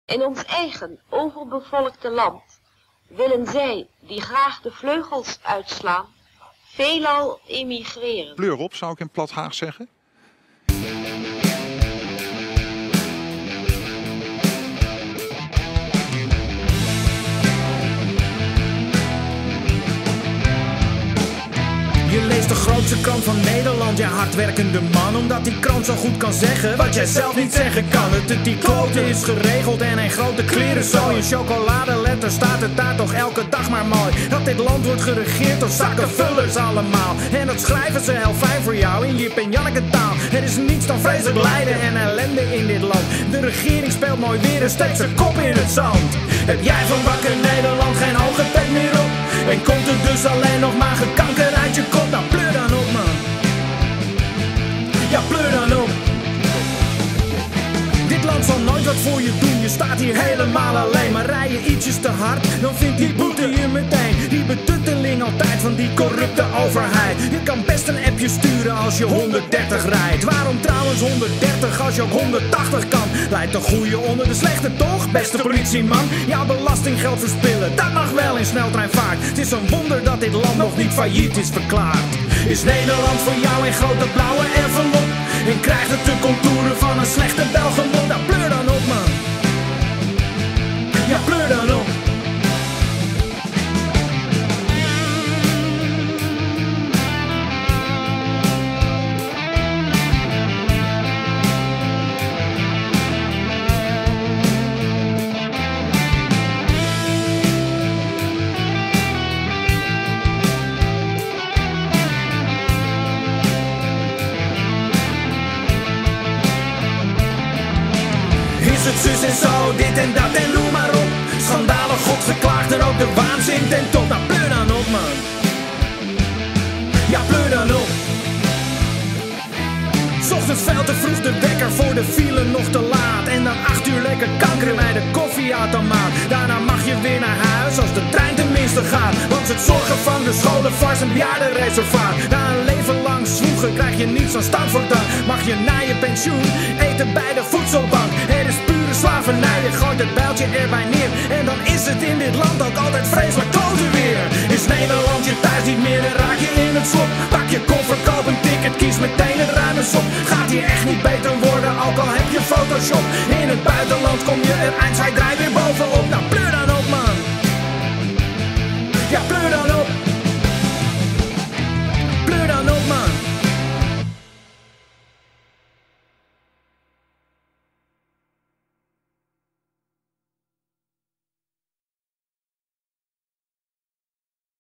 In ons eigen overbevolkte land willen zij, die graag de vleugels uitslaan, veelal emigreren. Pleur op, zou ik in plat Haag zeggen. Je leest de grootste krant van Nederland, jij hardwerkende man. Omdat die krant zo goed kan zeggen wat jij zelf niet zeggen kan. Die quote is geregeld en een grote klerenzooi. In chocoladeletter staat het daar toch elke dag maar mooi. Dat dit land wordt geregeerd door zakkenvullers allemaal. En dat schrijven ze heel fijn voor jou in Jip en Janneke taal. Er is niets dan vreselijk lijden en ellende in dit land. De regering speelt mooi weer en steekt zijn kop in het zand. Heb jij van wakker Nederland geen hoge pet meer op? En komt er dus alleen nog maar gekanker uit je kop? Nou pleur dan op man. Ja pleur dan op. Dit land zal nooit wat voor je doen, je staat hier helemaal alleen. Maar rij je ietsjes te hard, dan vindt die boete je meteen. Die betutteling altijd van die corrupte overheid. Je kan best een appje sturen als je 130 rijdt. Waarom trouwens 130 als je ook 180 kan? Leidt de goeie onder de slechte toch, beste politieman? Jouw belastinggeld verspillen, dat mag wel in sneltreinvaart. Het is een wonder dat dit land nog niet failliet is verklaard. Is Nederland voor jou een grote blauwe envelop? En krijgt het de contouren van een slechte Belgenbond? Nou pleur dan op man. Ja pleur dan op. Het zus en zo, dit en dat en noem maar op. Schandalen, godgeklaagd en ook de waanzin ten top. Nou pleur dan op man. Ja pleur dan op. 'S Ochtends veel te vroeg de wekker voor de file nog te laat. En dan 8 uur lekker kankeren bij de koffieautomaat. Daarna mag je weer naar huis als de trein tenminste gaat. Want het zorgen van de scholen vars een bejaardenreservaat. Na een leven lang zwoegen krijg je niets aan stand voor dan. Mag je na je pensioen eten bij de voedselbank. Het is pure slavernij, je gooit het bijltje erbij neer. En dan is het in dit land ook altijd vreselijk kloten weer. Is Nederland je thuis niet meer, dan raak je in het slop. Pak je koffer, koop een ticket, kies meteen het ruime sop. Gaat hier echt niet beter worden, ook al heb je Photoshop. In het buitenland kom je er eind, zij draai weer bovenop.